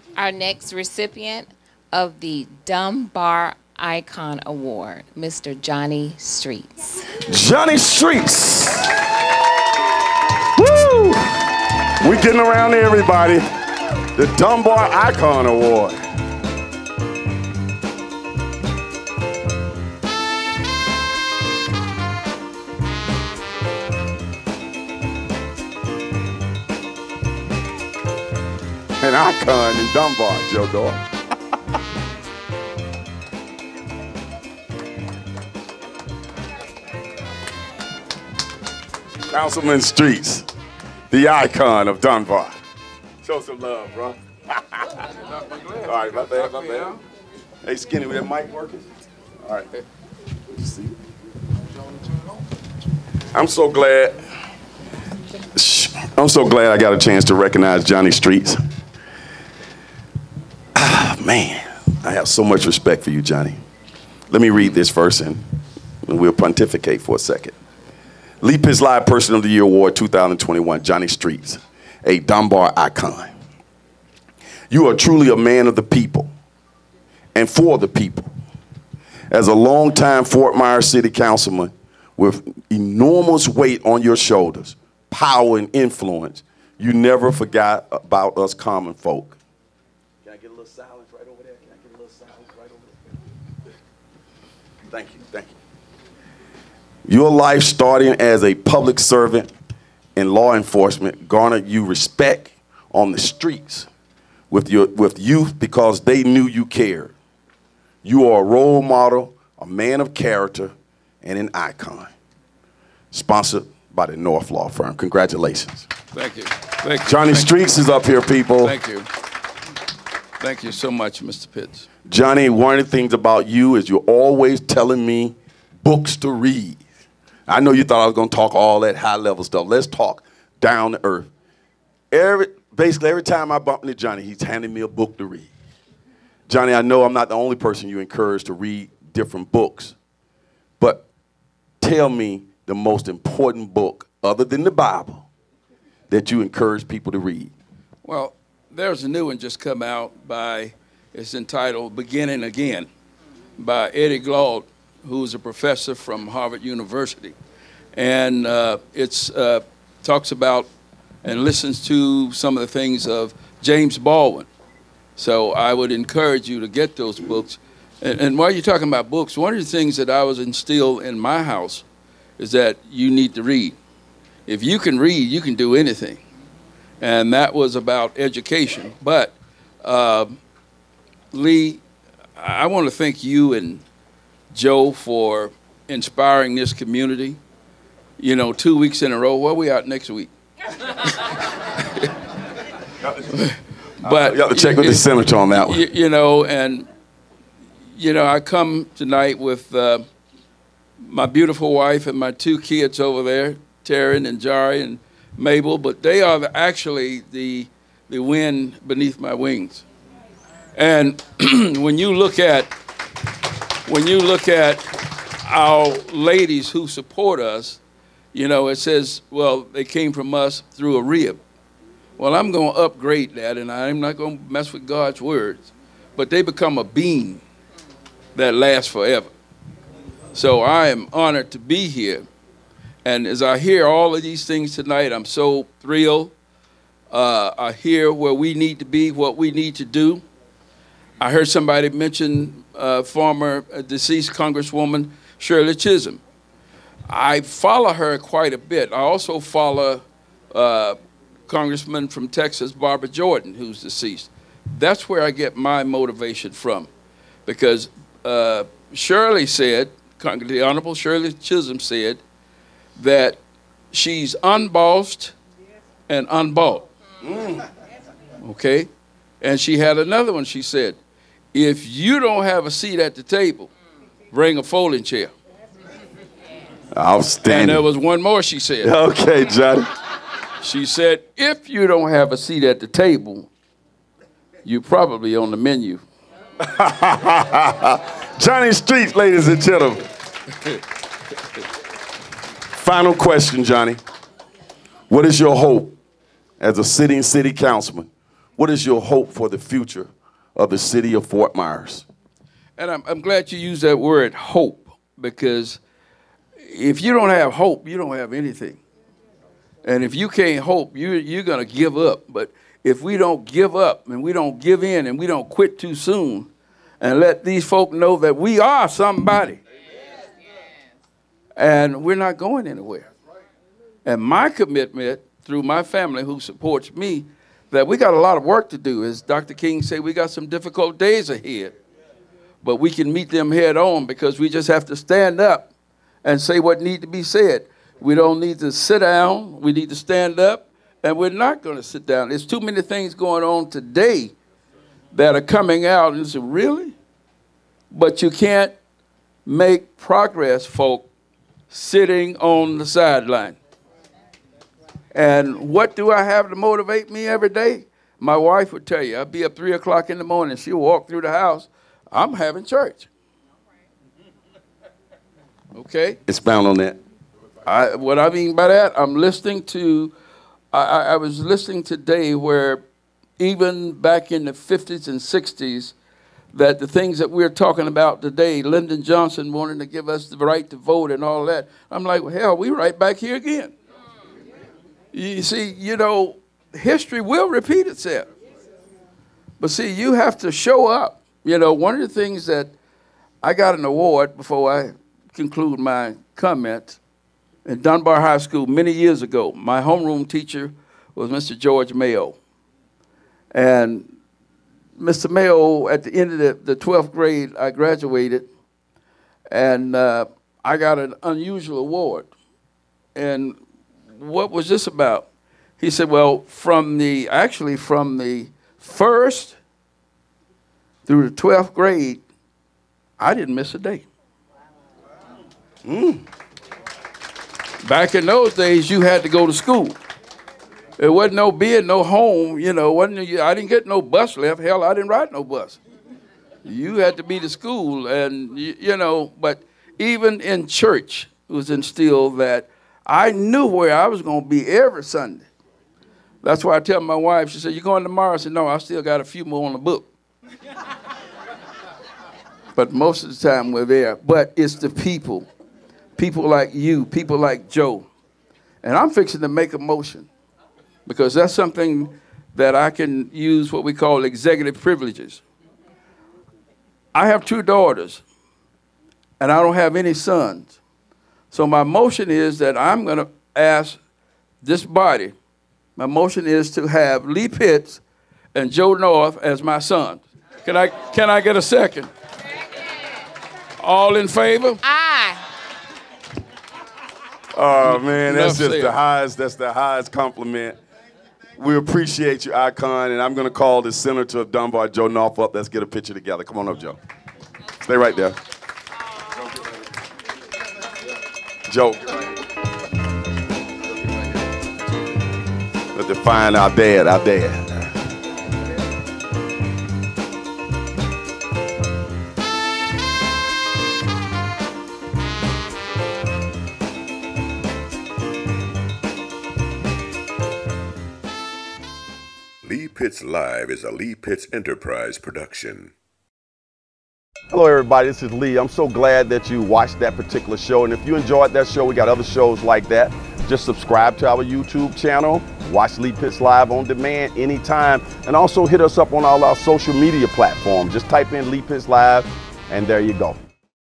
Our next recipient of the Dunbar Icon Award, Mr. Johnny Streets. Johnny Streets. Woo! We getting around to everybody. The Dunbar Icon Award. An icon in Dunbar, Joe Dore. Councilman Streets, the icon of Dunbar. Show some love, bro. All right, my bad. Hey, Skinny, with that mic working? All right. See? I'm so glad I got a chance to recognize Johnny Streets. Man, I have so much respect for you, Johnny. Let me read this verse and we'll pontificate for a second. Leap His Live Person of the Year Award 2021, Johnny Streets, a Dunbar icon. You are truly a man of the people and for the people. As a longtime Fort Myers City Councilman with enormous weight on your shoulders, power and influence, you never forgot about us common folk. Can I get a little silence right over there? Can I get a little silence right over there? Thank you, thank you. Your life starting as a public servant in law enforcement garnered you respect on the streets with youth because they knew you cared. You are a role model, a man of character, and an icon. Sponsored by the North Law Firm. Congratulations. Thank you. Thank you. Johnny Streets is up here, people. Thank you. Thank you so much, Mr. Pitts. Johnny, one of the things about you is you're always telling me books to read. I know you thought I was going to talk all that high-level stuff. Let's talk down to earth. Basically, every time I bump into Johnny, he's handing me a book to read. Johnny, I know I'm not the only person you encourage to read different books, but tell me the most important book, other than the Bible, that you encourage people to read. Well, there's a new one just come out it's entitled Beginning Again by Eddie Glaude, who's a professor from Harvard University. And it talks about and listens to some of the things of James Baldwin. So I would encourage you to get those books. And while you're talking about books, one of the things that I was instilled in my house is that you need to read. If you can read, you can do anything. And that was about education. But Lee, I want to thank you and Joe for inspiring this community. You know, 2 weeks in a row. Where we out next week? But you have to check with the senator on that one. You know, and you know, I come tonight with my beautiful wife and my 2 kids over there, Taryn and Jari and Mabel. But they are actually the wind beneath my wings. And when you look at our ladies who support us, you know, it says, well, they came from us through a rib. Well, I'm going to upgrade that, and I'm not going to mess with God's words. But they become a beam that lasts forever. So I am honored to be here. And as I hear all of these things tonight, I'm so thrilled. I hear where we need to be, what we need to do. I heard somebody mention former deceased Congresswoman Shirley Chisholm. I follow her quite a bit. I also follow Congressman from Texas, Barbara Jordan, who's deceased. That's where I get my motivation from. Because Shirley said, the Honorable Shirley Chisholm said, that she's unbossed and unbought. Okay? And she had another one, she said, if you don't have a seat at the table, bring a folding chair. Outstanding. And there was one more she said. Okay, Johnny. She said, if you don't have a seat at the table, you're probably on the menu. Johnny Streets, ladies and gentlemen. Final question, Johnny. What is your hope as a sitting city councilman What is your hope for the future of the city of Fort Myers? And I'm glad you used that word, hope, because if you don't have hope, you don't have anything. And if you can't hope, you're going to give up. But if we don't give up and we don't give in and we don't quit too soon and let these folk know that we are somebody, and we're not going anywhere. And my commitment through my family who supports me, that we got a lot of work to do. As Dr. King said, we got some difficult days ahead. But we can meet them head on because we just have to stand up and say what needs to be said. We don't need to sit down. We need to stand up, and we're not going to sit down. There's too many things going on today that are coming out, and say, really? But you can't make progress, folk, sitting on the sideline. And what do I have to motivate me every day? My wife would tell you, I'd be up 3 o'clock in the morning. She'll walk through the house. I'm having church. Okay? Expound on that. What I mean by that, I'm listening to, I was listening today where even back in the 50s and 60s, that the things that we're talking about today, Lyndon Johnson wanting to give us the right to vote and all that. I'm like, well, hell, we right back here again. You see, you know, history will repeat itself. But see, you have to show up. You know, one of the things that I got an award before I conclude my comments in Dunbar High School many years ago. My homeroom teacher was Mr. George Mayo. And Mr. Mayo, at the end of the 12th grade, I graduated, and I got an unusual award. And what was this about? He said, well, from the first through the 12th grade, I didn't miss a day. Back in those days, you had to go to school. There wasn't no being, no home, you know. I didn't get no bus left. Hell, I didn't ride no bus. You had to be to school, and, you know, but even in church, it was instilled that I knew where I was going to be every Sunday. That's why I tell my wife, she said, you going tomorrow? I said, no, I still got a few more on the book. But most of the time we're there. But it's the people like you, people like Joe. And I'm fixing to make a motion because that's something that I can use what we call executive privileges. I have 2 daughters, and I don't have any sons. So my motion is that I'm going to ask this body, my motion is to have Lee Pitts and Joe North as my sons. Can I get a second? All in favor? Aye. Oh, man, that's Enough just said. that's the highest compliment. We appreciate you, Icon, and I'm going to call the Senator of Dunbar, Joe North, up. Let's get a picture together. Come on up, Joe. Stay right there. Joe. Let's define our dad, our dad. Lee Pitts Live is a Lee Pitts Enterprise production. Hello, everybody. This is Lee. I'm so glad that you watched that particular show. And if you enjoyed that show, we got other shows like that. Just subscribe to our YouTube channel. Watch Lee Pitts Live on demand anytime. And also hit us up on all our social media platforms. Just type in Lee Pitts Live, and there you go.